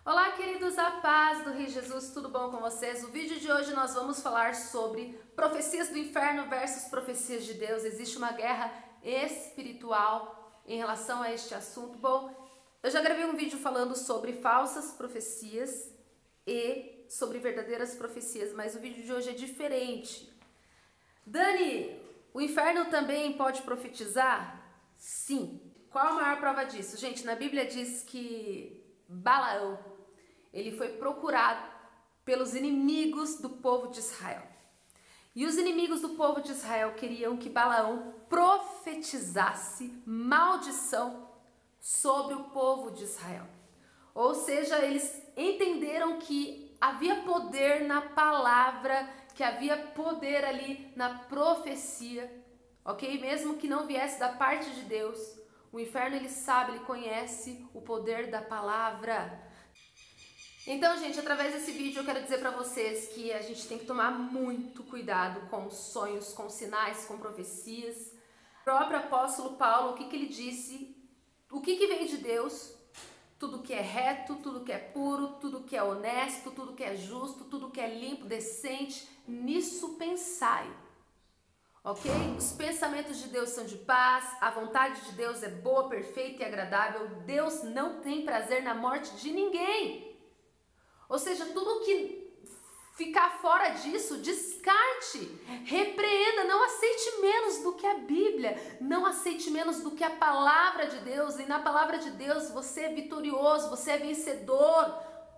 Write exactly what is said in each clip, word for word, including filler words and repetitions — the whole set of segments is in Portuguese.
Olá, queridos, a paz do Rei Jesus, tudo bom com vocês? O vídeo de hoje nós vamos falar sobre profecias do inferno versus profecias de Deus. Existe uma guerra espiritual em relação a este assunto. Bom, eu já gravei um vídeo falando sobre falsas profecias e sobre verdadeiras profecias, mas o vídeo de hoje é diferente. Dani, o inferno também pode profetizar? Sim. Qual a maior prova disso? Gente, na Bíblia diz que Balaão, ele foi procurado pelos inimigos do povo de Israel. E os inimigos do povo de Israel queriam que Balaão profetizasse maldição sobre o povo de Israel. Ou seja, eles entenderam que havia poder na palavra, que havia poder ali na profecia, ok? Mesmo que não viesse da parte de Deus, o inferno ele sabe, ele conhece o poder da palavra. Então, gente, através desse vídeo eu quero dizer para vocês que a gente tem que tomar muito cuidado com sonhos, com sinais, com profecias. O próprio apóstolo Paulo, o que, que ele disse? O que, que vem de Deus? Tudo que é reto, tudo que é puro, tudo que é honesto, tudo que é justo, tudo que é limpo, decente, nisso pensai. Ok? Os pensamentos de Deus são de paz, a vontade de Deus é boa, perfeita e agradável. Deus não tem prazer na morte de ninguém. Ou seja, tudo que ficar fora disso, descarte, repreenda, não aceite menos do que a Bíblia, não aceite menos do que a palavra de Deus. E na palavra de Deus você é vitorioso, você é vencedor.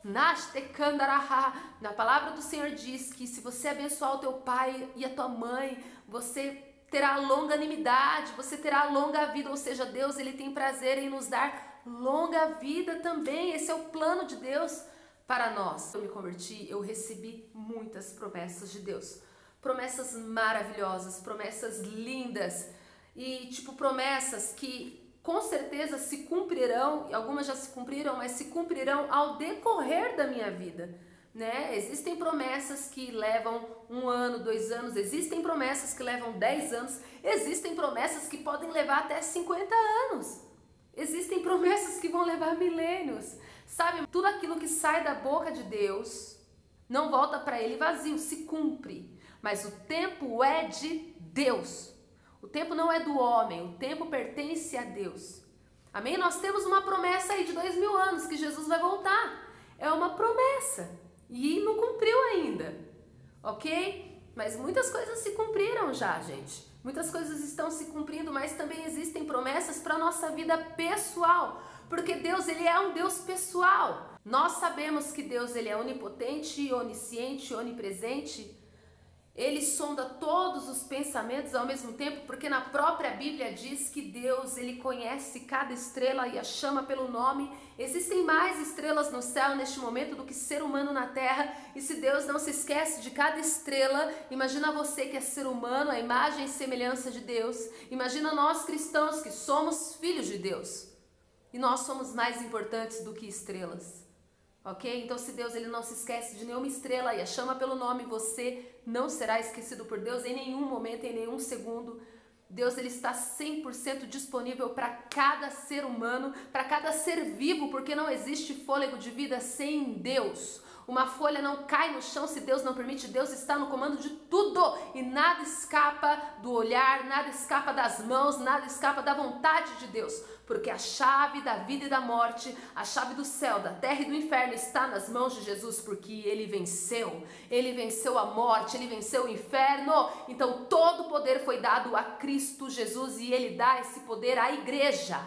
Na palavra do Senhor diz que se você abençoar o teu pai e a tua mãe, você terá longanimidade, você terá longa vida. Ou seja, Deus ele tem prazer em nos dar longa vida também. Esse é o plano de Deus para nós. Eu me converti, eu recebi muitas promessas de Deus, promessas maravilhosas, promessas lindas e tipo promessas que com certeza se cumprirão, algumas já se cumpriram, mas se cumprirão ao decorrer da minha vida, né? Existem promessas que levam um ano, dois anos, existem promessas que levam dez anos, existem promessas que podem levar até cinquenta anos, existem promessas que vão levar milênios. Sabe, tudo aquilo que sai da boca de Deus não volta para ele vazio, se cumpre. Mas o tempo é de Deus. O tempo não é do homem, o tempo pertence a Deus. Amém? Nós temos uma promessa aí de dois mil anos que Jesus vai voltar. É uma promessa e não cumpriu ainda, ok? Mas muitas coisas se cumpriram já, gente. Muitas coisas estão se cumprindo, mas também existem promessas para a nossa vida pessoal. Porque Deus, ele é um Deus pessoal. Nós sabemos que Deus, ele é onipotente, onisciente, onipresente. Ele sonda todos os pensamentos ao mesmo tempo, porque na própria Bíblia diz que Deus, ele conhece cada estrela e a chama pelo nome. Existem mais estrelas no céu neste momento do que ser humano na terra. E se Deus não se esquece de cada estrela, imagina você que é ser humano, a imagem e semelhança de Deus. Imagina nós cristãos que somos filhos de Deus. E nós somos mais importantes do que estrelas, ok? Então se Deus ele não se esquece de nenhuma estrela e a chama pelo nome, você não será esquecido por Deus em nenhum momento, em nenhum segundo. Deus ele está cem por cento disponível para cada ser humano, para cada ser vivo, porque não existe fôlego de vida sem Deus. Uma folha não cai no chão se Deus não permite. Deus está no comando de tudo e nada escapa do olhar, nada escapa das mãos, nada escapa da vontade de Deus, porque a chave da vida e da morte, a chave do céu, da terra e do inferno está nas mãos de Jesus, porque ele venceu, ele venceu a morte, ele venceu o inferno. Então todo o poder foi dado a Cristo Jesus e ele dá esse poder à igreja.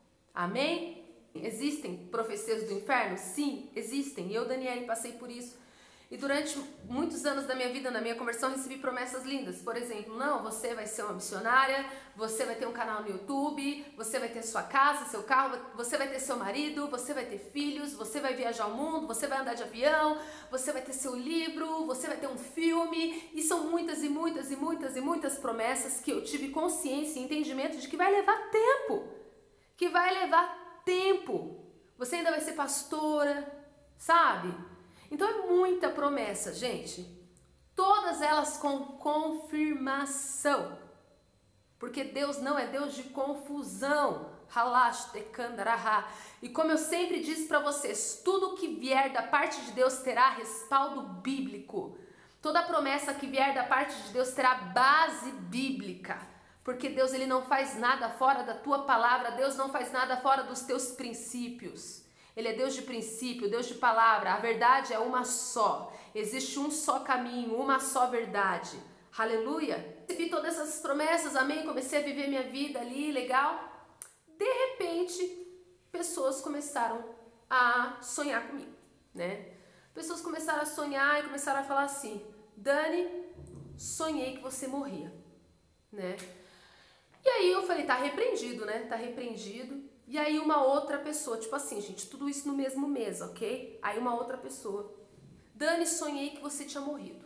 Amém? Existem profecias do inferno? Sim, existem. Eu, Daniele, passei por isso. E durante muitos anos da minha vida, na minha conversão, recebi promessas lindas. Por exemplo, não, você vai ser uma missionária, você vai ter um canal no YouTube, você vai ter sua casa, seu carro, você vai ter seu marido, você vai ter filhos, você vai viajar o mundo, você vai andar de avião, você vai ter seu livro, você vai ter um filme. E são muitas e muitas e muitas e muitas promessas que eu tive consciência e entendimento de que vai levar tempo. Que vai levar tempo. Você ainda vai ser pastora, sabe? Então é muita promessa, gente. Todas elas com confirmação. Porque Deus não é Deus de confusão. E como eu sempre disse para vocês, tudo que vier da parte de Deus terá respaldo bíblico. Toda promessa que vier da parte de Deus terá base bíblica. Porque Deus ele não faz nada fora da tua palavra, Deus não faz nada fora dos teus princípios. Ele é Deus de princípio, Deus de palavra. A verdade é uma só. Existe um só caminho, uma só verdade. Aleluia. Recebi todas essas promessas, amém? Comecei a viver minha vida ali, legal. De repente, pessoas começaram a sonhar comigo, né? Pessoas começaram a sonhar e começaram a falar assim: Dani, sonhei que você morria, né? E aí eu falei, tá repreendido, né? Tá repreendido. E aí uma outra pessoa, tipo assim, gente, tudo isso no mesmo mês, ok? Aí uma outra pessoa, Dani, sonhei que você tinha morrido.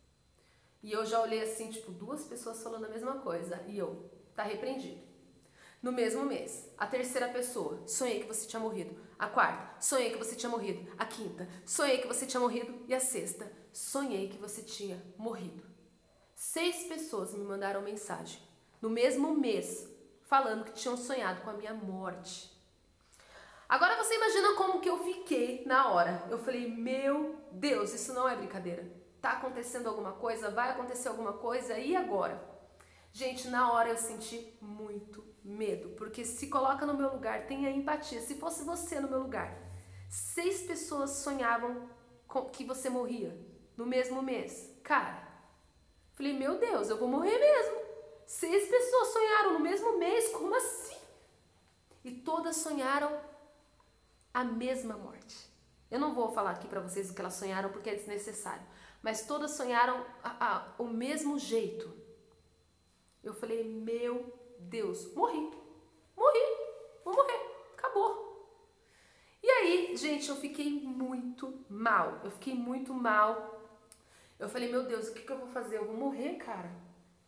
E eu já olhei assim, tipo, duas pessoas falando a mesma coisa. E eu, tá repreendido. No mesmo mês, a terceira pessoa, sonhei que você tinha morrido. A quarta, sonhei que você tinha morrido. A quinta, sonhei que você tinha morrido. E a sexta, sonhei que você tinha morrido. Seis pessoas me mandaram mensagem no mesmo mês, falando que tinham sonhado com a minha morte. Agora você imagina como que eu fiquei na hora. Eu falei, meu Deus, isso não é brincadeira. Tá acontecendo alguma coisa? Vai acontecer alguma coisa? E agora? Gente, na hora eu senti muito medo, porque se coloca no meu lugar, tenha empatia. Se fosse você no meu lugar, seis pessoas sonhavam com que você morria no mesmo mês. Cara, falei, meu Deus, eu vou morrer mesmo. Seis pessoas sonharam no mesmo mês, como assim? E todas sonharam a mesma morte. Eu não vou falar aqui pra vocês o que elas sonharam porque é desnecessário, mas todas sonharam a, a, o mesmo jeito. Eu falei, meu Deus, morri, morri, vou morrer, acabou. E aí, gente, eu fiquei muito mal, eu fiquei muito mal. Eu falei, meu Deus, o que, que eu vou fazer? Eu vou morrer, cara.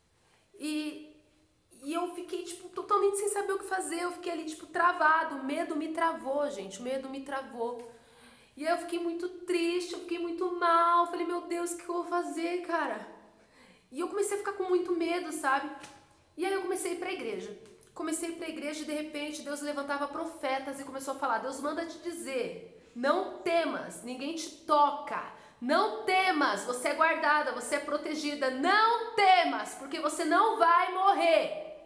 E, e eu fiquei, tipo, totalmente sem saber o que fazer. Eu fiquei ali, tipo, travado. O medo me travou, gente. O medo me travou. E aí eu fiquei muito triste, eu fiquei muito mal. Eu falei, meu Deus, o que eu vou fazer, cara? E eu comecei a ficar com muito medo, sabe? E aí eu comecei a ir pra igreja. Comecei a ir pra igreja e, de repente, Deus levantava profetas e começou a falar, Deus manda te dizer, não temas, ninguém te toca. Não temas, você é guardada, você é protegida. Não temas, porque você não vai morrer.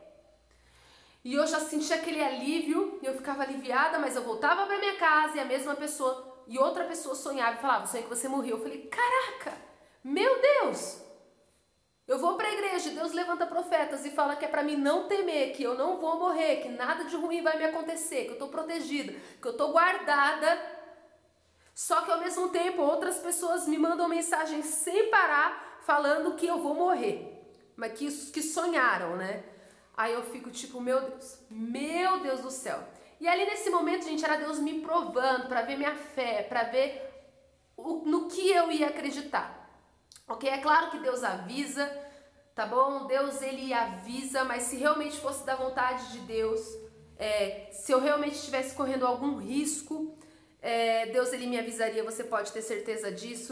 E eu já senti aquele alívio, eu ficava aliviada, mas eu voltava para minha casa e a mesma pessoa, e outra pessoa sonhava e falava, sonhei que você morreu. Eu falei, caraca, meu Deus. Eu vou para a igreja, Deus levanta profetas e fala que é para mim não temer, que eu não vou morrer, que nada de ruim vai me acontecer, que eu estou protegida, que eu estou guardada. Só que ao mesmo tempo outras pessoas me mandam mensagens sem parar falando que eu vou morrer, mas que, que sonharam, né? Aí eu fico tipo, meu Deus, meu Deus do céu. E ali nesse momento, gente, era Deus me provando para ver minha fé, para ver o, no que eu ia acreditar. Ok? É claro que Deus avisa, tá bom? Deus ele avisa, mas se realmente fosse da vontade de Deus, é, se eu realmente estivesse correndo algum risco, É, Deus ele me avisaria, você pode ter certeza disso.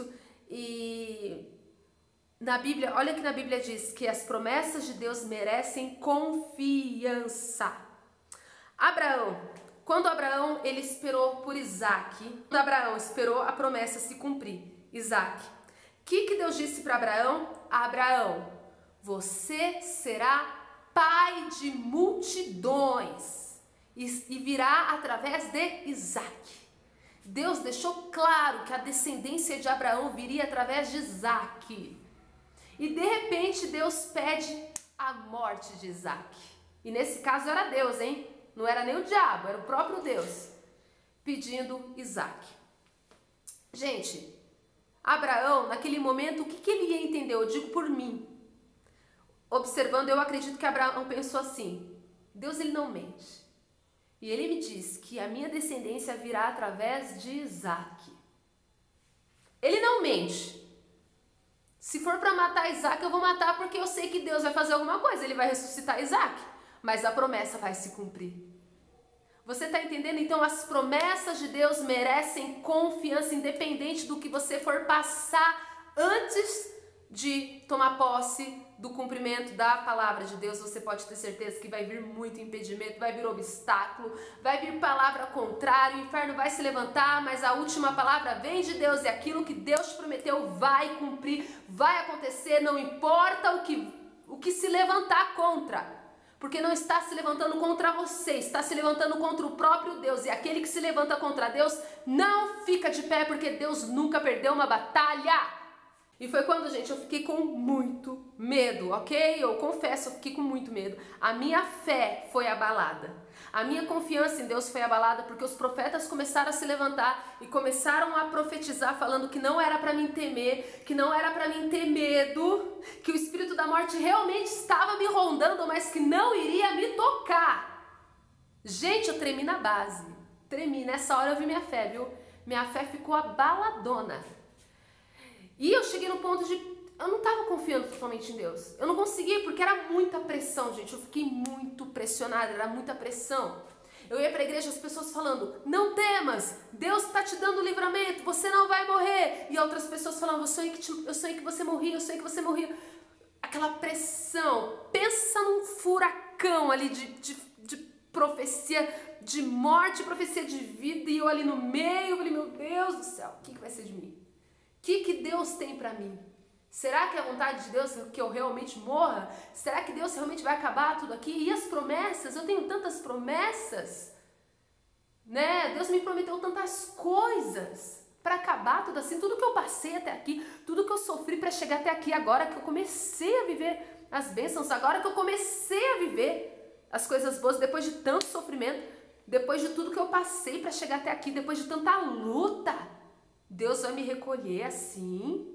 E na Bíblia, olha que na Bíblia diz que as promessas de Deus merecem confiança. Abraão, quando Abraão ele esperou por Isaac, quando Abraão esperou a promessa se cumprir, Isaac, o que, que Deus disse para Abraão? Abraão, você será pai de multidões e, e virá através de Isaac. Deus deixou claro que a descendência de Abraão viria através de Isaac. E de repente Deus pede a morte de Isaac. E nesse caso era Deus, hein? Não era nem o diabo, era o próprio Deus pedindo Isaac. Gente, Abraão, naquele momento, o que, que ele ia entender? Eu digo por mim. Observando, eu acredito que Abraão pensou assim, Deus ele não mente. E ele me diz que a minha descendência virá através de Isaac. Ele não mente. Se for para matar Isaac, eu vou matar porque eu sei que Deus vai fazer alguma coisa. Ele vai ressuscitar Isaac. Mas a promessa vai se cumprir. Você está entendendo? Então as promessas de Deus merecem confiança, independente do que você for passar antes de tomar posse do cumprimento da palavra de Deus, você pode ter certeza que vai vir muito impedimento, vai vir obstáculo, vai vir palavra contrária, o inferno vai se levantar, mas a última palavra vem de Deus e aquilo que Deus te prometeu vai cumprir, vai acontecer, não importa o que, o que se levantar contra. Porque não está se levantando contra você, está se levantando contra o próprio Deus. E aquele que se levanta contra Deus não fica de pé, porque Deus nunca perdeu uma batalha. E foi quando, gente, eu fiquei com muito medo, ok? Eu confesso, eu fiquei com muito medo. A minha fé foi abalada. A minha confiança em Deus foi abalada porque os profetas começaram a se levantar e começaram a profetizar falando que não era para mim temer, que não era para mim ter medo, que o espírito da morte realmente estava me rondando, mas que não iria me tocar. Gente, eu tremi na base. Tremi. Nessa hora eu vi minha fé, viu? Minha fé ficou abaladona. E eu cheguei no ponto de... eu não estava confiando totalmente em Deus. Eu não conseguia porque era muita pressão, gente. Eu fiquei muito pressionada, era muita pressão. Eu ia para a igreja, as pessoas falando, não temas, Deus está te dando livramento, você não vai morrer. E outras pessoas falando, eu sonhei que, te, eu sonhei que você morria, eu sonhei que você morria. Aquela pressão, pensa num furacão ali de, de, de profecia de morte, profecia de vida. E eu ali no meio, eu falei, meu Deus do céu, o que, que vai ser de mim? O que, que Deus tem para mim? Será que é a vontade de Deus que eu realmente morra? Será que Deus realmente vai acabar tudo aqui? E as promessas? Eu tenho tantas promessas, né? Deus me prometeu tantas coisas para acabar tudo assim. Tudo que eu passei até aqui, tudo que eu sofri para chegar até aqui, agora que eu comecei a viver as bênçãos, agora que eu comecei a viver as coisas boas, depois de tanto sofrimento, depois de tudo que eu passei para chegar até aqui, depois de tanta luta, Deus vai me recolher assim?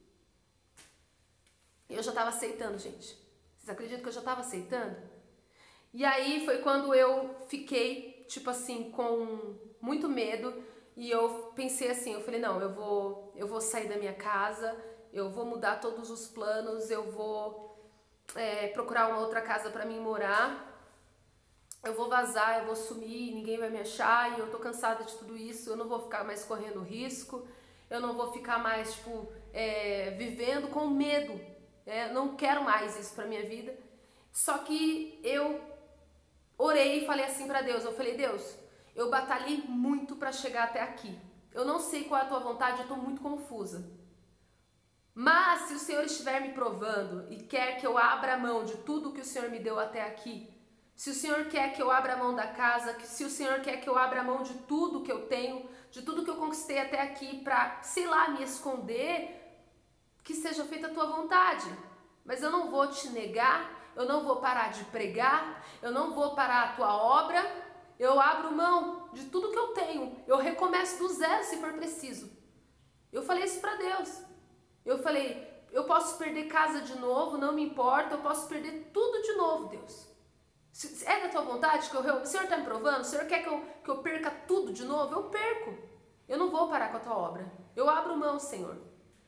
Eu já estava aceitando, gente. Vocês acreditam que eu já estava aceitando? E aí foi quando eu fiquei, tipo assim, com muito medo. E eu pensei assim, eu falei, não, eu vou, eu vou sair da minha casa, eu vou mudar todos os planos, eu vou é, procurar uma outra casa para mim morar. Eu vou vazar, eu vou sumir, ninguém vai me achar e eu tô cansada de tudo isso, eu não vou ficar mais correndo risco, eu não vou ficar mais, tipo, é, vivendo com medo. É, não quero mais isso pra minha vida. Só que eu orei e falei assim pra Deus, eu falei, Deus, eu batalhei muito pra chegar até aqui. Eu não sei qual é a tua vontade, eu tô muito confusa. Mas se o Senhor estiver me provando e quer que eu abra a mão de tudo que o Senhor me deu até aqui, se o Senhor quer que eu abra a mão da casa, se o Senhor quer que eu abra a mão de tudo que eu tenho, de tudo que eu conquistei até aqui pra, sei lá, me esconder, que seja feita a tua vontade, mas eu não vou te negar, eu não vou parar de pregar, eu não vou parar a tua obra, eu abro mão de tudo que eu tenho, eu recomeço do zero se for preciso. Eu falei isso para Deus, eu falei, eu posso perder casa de novo, não me importa, eu posso perder tudo de novo, Deus. Se é da tua vontade, que eu, o Senhor está me provando, o Senhor quer que eu, que eu perca tudo de novo, eu perco, eu não vou parar com a tua obra, eu abro mão, Senhor.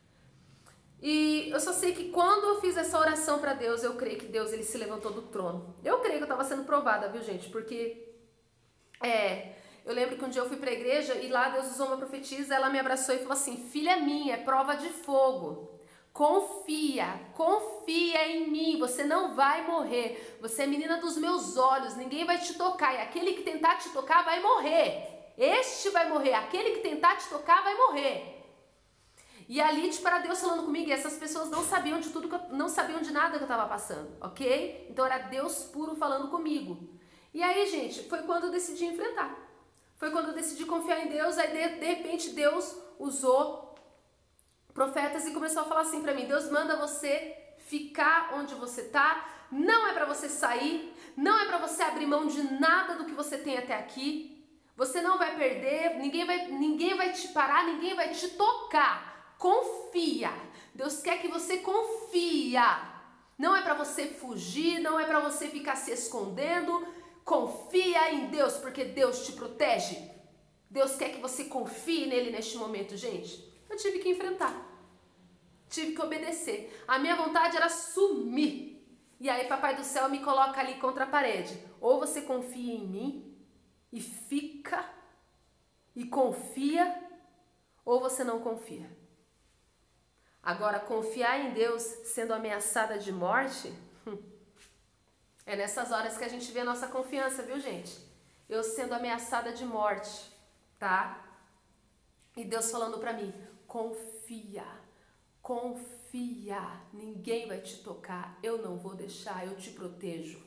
E eu só sei que quando eu fiz essa oração para Deus, eu creio que Deus ele se levantou do trono. Eu creio que eu estava sendo provada, viu, gente? Porque é, eu lembro que um dia eu fui para a igreja e lá Deus usou uma profetisa, ela me abraçou e falou assim, filha minha, é prova de fogo. Confia, confia em mim, você não vai morrer. Você é menina dos meus olhos, ninguém vai te tocar. E aquele que tentar te tocar vai morrer. Este vai morrer, aquele que tentar te tocar vai morrer. E ali, tipo, era Deus falando comigo, e essas pessoas não sabiam de tudo, que eu, não sabiam de nada que eu estava passando, ok? Então era Deus puro falando comigo. E aí, gente, foi quando eu decidi enfrentar. Foi quando eu decidi confiar em Deus, aí de, de repente Deus usou profetas e começou a falar assim pra mim, Deus manda você ficar onde você tá, não é pra você sair, não é pra você abrir mão de nada do que você tem até aqui, você não vai perder, ninguém vai, ninguém vai te parar, ninguém vai te tocar. Confia. Deus quer que você confia. Não é para você fugir, não é para você ficar se escondendo. Confia em Deus, porque Deus te protege. Deus quer que você confie nele neste momento, gente. Eu tive que enfrentar. Tive que obedecer. A minha vontade era sumir. E aí Papai do Céu me coloca ali contra a parede. Ou você confia em mim e fica e confia, ou você não confia. Agora, confiar em Deus sendo ameaçada de morte, hum, é nessas horas que a gente vê a nossa confiança, viu, gente? Eu sendo ameaçada de morte, tá? E Deus falando pra mim, confia, confia, ninguém vai te tocar, eu não vou deixar, eu te protejo.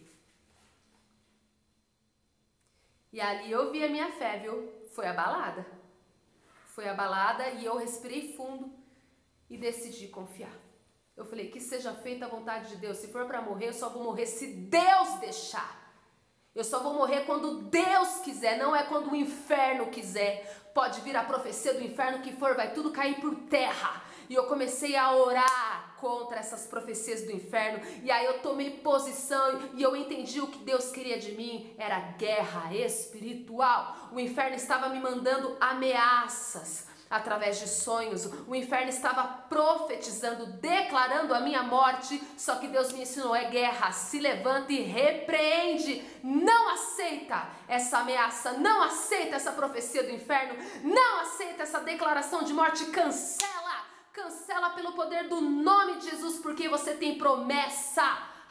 E ali eu vi a minha fé, viu? Foi abalada. Foi abalada e eu respirei fundo e decidi confiar. Eu falei, que seja feita a vontade de Deus. Se for para morrer, eu só vou morrer se Deus deixar. Eu só vou morrer quando Deus quiser, não é quando o inferno quiser. Pode vir a profecia do inferno que for, vai tudo cair por terra. E eu comecei a orar contra essas profecias do inferno. E aí eu tomei posição e eu entendi o que Deus queria de mim. Era guerra espiritual. O inferno estava me mandando ameaças através de sonhos. O inferno estava profetizando, declarando a minha morte. Só que Deus me ensinou, é guerra. Se levanta e repreende. Não aceita essa ameaça. Não aceita essa profecia do inferno. Não aceita essa declaração de morte. Cancela. Cancela pelo poder do nome de Jesus, porque você tem promessa.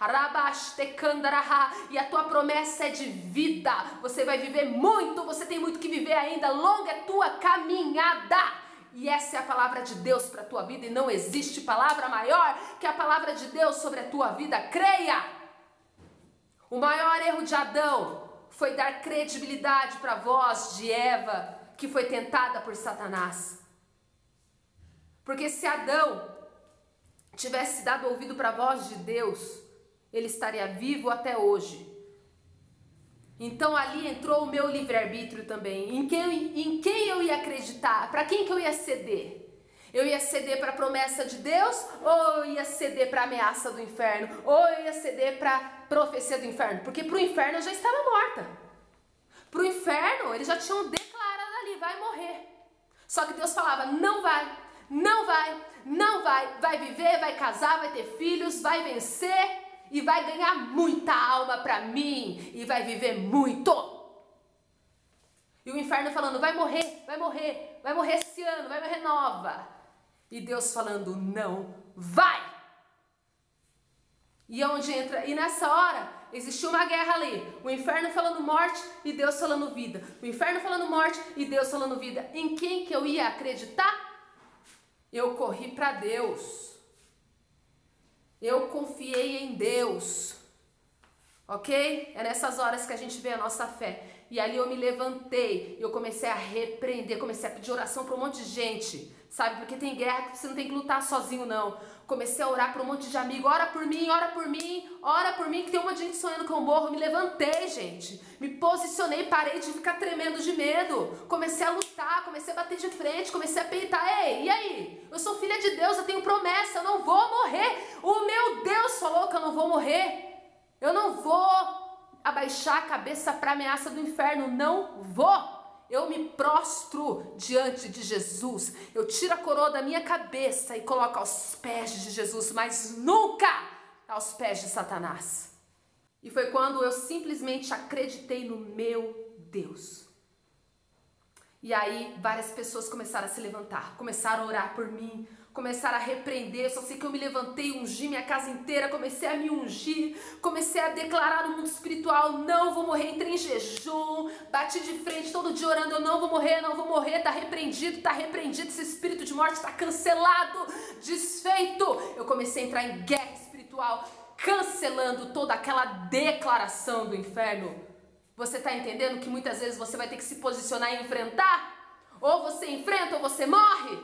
E a tua promessa é de vida. Você vai viver muito, você tem muito que viver ainda. Longa é tua caminhada. E essa é a palavra de Deus para a tua vida. E não existe palavra maior que a palavra de Deus sobre a tua vida. Creia. O maior erro de Adão foi dar credibilidade para a voz de Eva, que foi tentada por Satanás. Porque se Adão tivesse dado ouvido para a voz de Deus, ele estaria vivo até hoje. Então ali entrou o meu livre-arbítrio também. Em quem, em quem eu ia acreditar? Para quem que eu ia ceder? Eu ia ceder para a promessa de Deus? Ou eu ia ceder para a ameaça do inferno? Ou eu ia ceder para a profecia do inferno? Porque para o inferno eu já estava morta. Para o inferno eles já tinham declarado ali, vai morrer. Só que Deus falava, não vai. Não vai, não vai, vai viver, vai casar, vai ter filhos, vai vencer e vai ganhar muita alma pra mim e vai viver muito. E o inferno falando, vai morrer, vai morrer, vai morrer esse ano, vai morrer nova. E Deus falando, não vai. E onde entra, e nessa hora existiu uma guerra ali, o inferno falando morte e Deus falando vida. O inferno falando morte e Deus falando vida. Em quem que eu ia acreditar? Eu corri para Deus, eu confiei em Deus, ok? É nessas horas que a gente vê a nossa fé. E ali eu me levantei, eu comecei a repreender, comecei a pedir oração para um monte de gente, sabe? Porque tem guerra que você não tem que lutar sozinho, não. Comecei a orar para um monte de amigo, ora por mim, ora por mim, ora por mim, que tem um monte de gente sonhando que eu morro. Me levantei, gente, me posicionei, parei de ficar tremendo de medo. Comecei a lutar, comecei a bater de frente, comecei a peitar. Ei, e aí? Eu sou filha de Deus, eu tenho promessa, eu não vou morrer. O meu Deus falou que eu não vou morrer. Eu não vou abaixar a cabeça para a ameaça do inferno, não vou. Eu me prostro diante de Jesus, eu tiro a coroa da minha cabeça e coloco aos pés de Jesus, mas nunca aos pés de Satanás. E foi quando eu simplesmente acreditei no meu Deus. E aí várias pessoas começaram a se levantar, começaram a orar por mim, começaram a repreender. Eu só sei que eu me levantei, ungi minha casa inteira, comecei a me ungir, comecei a declarar no mundo espiritual, não vou morrer, entrei em jejum, bati de frente todo dia orando, eu não vou morrer, não vou morrer, tá repreendido, tá repreendido, esse espírito de morte tá cancelado, desfeito. Eu comecei a entrar em guerra espiritual, cancelando toda aquela declaração do inferno. Você tá entendendo que muitas vezes você vai ter que se posicionar e enfrentar? Ou você enfrenta ou você morre?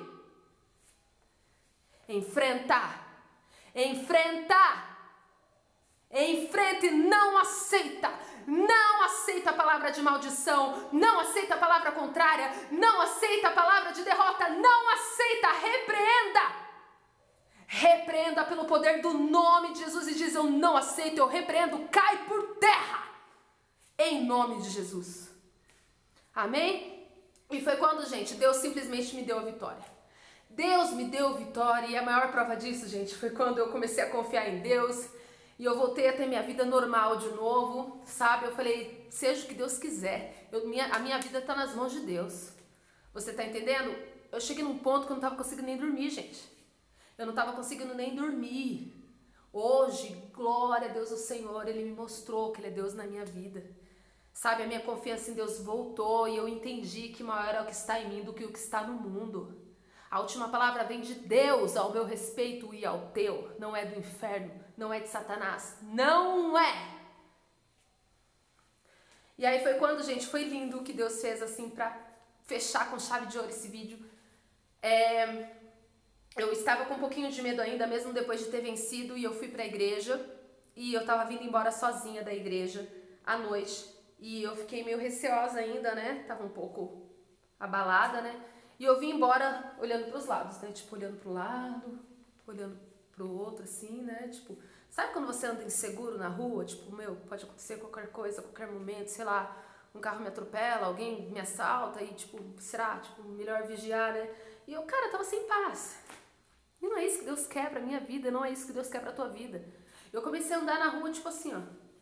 Enfrenta, enfrenta, enfrenta e não aceita, não aceita a palavra de maldição, não aceita a palavra contrária, não aceita a palavra de derrota, não aceita, repreenda. Repreenda pelo poder do nome de Jesus e diz, eu não aceito, eu repreendo, cai por terra, em nome de Jesus. Amém? E foi quando, gente, Deus simplesmente me deu a vitória. Deus me deu vitória e a maior prova disso, gente, foi quando eu comecei a confiar em Deus e eu voltei a ter minha vida normal de novo, sabe? Eu falei, seja o que Deus quiser, eu, minha, a minha vida tá nas mãos de Deus. Você tá entendendo? Eu cheguei num ponto que eu não tava conseguindo nem dormir, gente. Eu não estava conseguindo nem dormir. Hoje, glória a Deus, o Senhor, Ele me mostrou que Ele é Deus na minha vida. Sabe, a minha confiança em Deus voltou e eu entendi que maior é o que está em mim do que o que está no mundo. A última palavra vem de Deus ao meu respeito e ao teu. Não é do inferno, não é de Satanás. Não é! E aí foi quando, gente, foi lindo o que Deus fez assim pra fechar com chave de ouro esse vídeo. É... Eu estava com um pouquinho de medo ainda, mesmo depois de ter vencido, e eu fui pra igreja. E eu tava vindo embora sozinha da igreja à noite. E eu fiquei meio receosa ainda, né? Tava um pouco abalada, né? E eu vim embora olhando pros lados, né? Tipo, olhando pro lado, olhando pro outro, assim, né? Tipo, sabe quando você anda inseguro na rua? Tipo, meu, pode acontecer qualquer coisa, qualquer momento, sei lá, um carro me atropela, alguém me assalta e, tipo, será? Tipo, melhor vigiar, né? E eu, cara, tava sem paz. E não é isso que Deus quer pra minha vida, não é isso que Deus quer pra tua vida. Eu comecei a andar na rua, tipo assim, ó.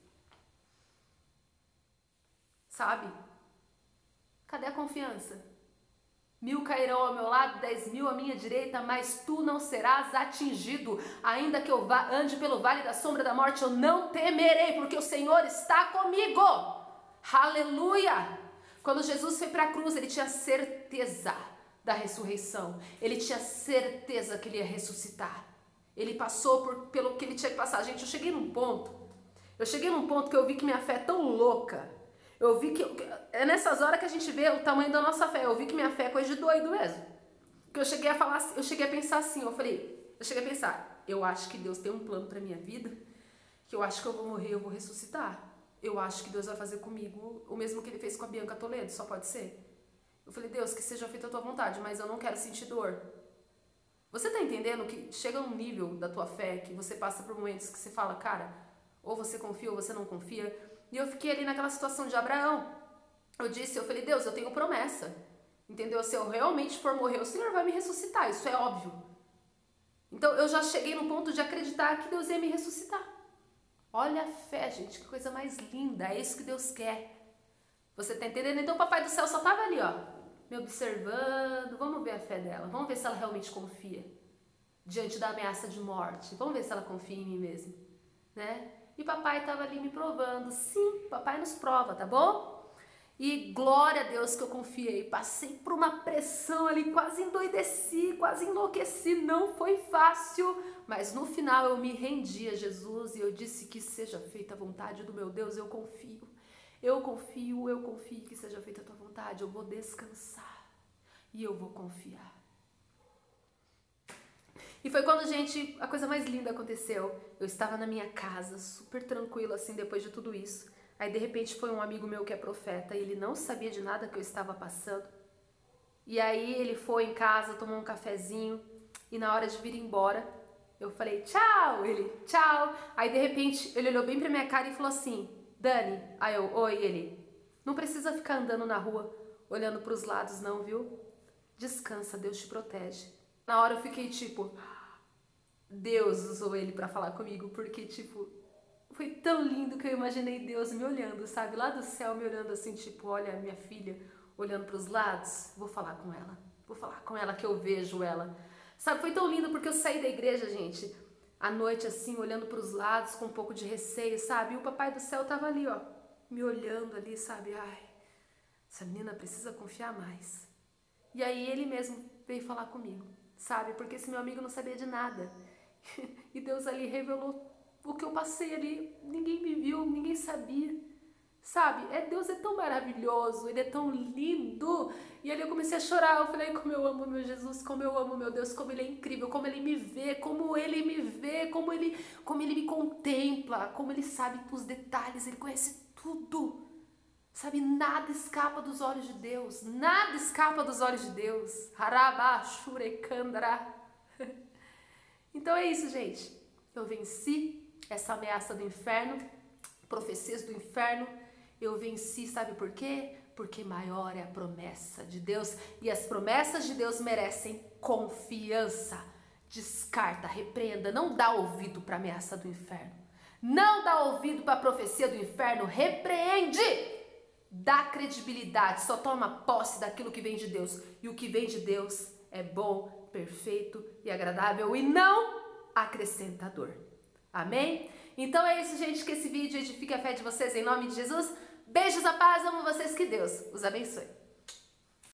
Sabe? Cadê a confiança? Mil cairão ao meu lado, dez mil à minha direita, mas tu não serás atingido. Ainda que eu ande pelo vale da sombra da morte, eu não temerei, porque o Senhor está comigo. Aleluia! Quando Jesus foi para a cruz, ele tinha certeza da ressurreição. Ele tinha certeza que ele ia ressuscitar. Ele passou por, pelo que ele tinha que passar. Gente, eu cheguei num ponto, eu cheguei num ponto que eu vi que minha fé é tão louca. Eu vi que, é nessas horas que a gente vê o tamanho da nossa fé. Eu vi que minha fé é coisa de doido mesmo. Que eu cheguei a falar, eu cheguei a pensar assim, eu falei, eu cheguei a pensar, eu acho que Deus tem um plano pra minha vida, que eu acho que eu vou morrer, eu vou ressuscitar. Eu acho que Deus vai fazer comigo o mesmo que ele fez com a Bianca Toledo, só pode ser. Eu falei, Deus, que seja feita a tua vontade, mas eu não quero sentir dor. Você tá entendendo que chega um nível da tua fé que você passa por momentos que você fala, cara, ou você confia ou você não confia. E eu fiquei ali naquela situação de Abraão. Eu disse, eu falei, Deus, eu tenho promessa. Entendeu? Se eu realmente for morrer, o Senhor vai me ressuscitar, isso é óbvio. Então eu já cheguei no ponto de acreditar que Deus ia me ressuscitar. Olha a fé, gente, que coisa mais linda, é isso que Deus quer. Você tá entendendo? Então o Papai do Céu só tava ali, ó, me observando. Vamos ver a fé dela, vamos ver se ela realmente confia. Diante da ameaça de morte, vamos ver se ela confia em mim mesmo, né? E papai estava ali me provando. Sim, papai nos prova, tá bom? E glória a Deus que eu confiei. Passei por uma pressão ali, quase endoideci, quase enlouqueci. Não foi fácil, mas no final eu me rendi a Jesus e eu disse que seja feita a vontade do meu Deus. Eu confio, eu confio, eu confio que seja feita a tua vontade. Eu vou descansar e eu vou confiar. E foi quando, gente, a coisa mais linda aconteceu. Eu estava na minha casa, super tranquila, assim, depois de tudo isso. Aí, de repente, foi um amigo meu que é profeta e ele não sabia de nada que eu estava passando. E aí, ele foi em casa, tomou um cafezinho e na hora de vir embora, eu falei, tchau! Ele, tchau! Aí, de repente, ele olhou bem pra minha cara e falou assim, Dani, aí eu, oi, ele, não precisa ficar andando na rua, olhando pros lados não, viu? Descansa, Deus te protege. Na hora eu fiquei tipo... Deus usou ele pra falar comigo, porque, tipo, foi tão lindo que eu imaginei Deus me olhando, sabe? Lá do céu me olhando assim, tipo, olha, minha filha, olhando pros lados, vou falar com ela, vou falar com ela que eu vejo ela. Sabe, foi tão lindo porque eu saí da igreja, gente, à noite assim, olhando pros lados com um pouco de receio, sabe? E o Papai do Céu tava ali, ó, me olhando ali, sabe? Ai, essa menina precisa confiar mais. E aí ele mesmo veio falar comigo, sabe? Porque esse meu amigo não sabia de nada. E Deus ali revelou o que eu passei ali, ninguém me viu, ninguém sabia, sabe? É, Deus é tão maravilhoso, Ele é tão lindo. E ali eu comecei a chorar, eu falei, como eu amo meu Jesus, como eu amo meu Deus, como Ele é incrível, como Ele me vê, como Ele me vê, como Ele, como Ele me contempla, como Ele sabe os detalhes, Ele conhece tudo. Sabe, nada escapa dos olhos de Deus, nada escapa dos olhos de Deus. Harabá, Shurekandra. Então é isso, gente. Eu venci essa ameaça do inferno, profecias do inferno. Eu venci, sabe por quê? Porque maior é a promessa de Deus e as promessas de Deus merecem confiança. Descarta, repreenda, não dá ouvido para a ameaça do inferno. Não dá ouvido para a profecia do inferno, repreende. Dá credibilidade, só toma posse daquilo que vem de Deus. E o que vem de Deus é bom, perfeito e agradável e não acrescentador. Amém? Então é isso, gente, que esse vídeo edifique a fé de vocês em nome de Jesus. Beijos, a paz, amo vocês, que Deus os abençoe.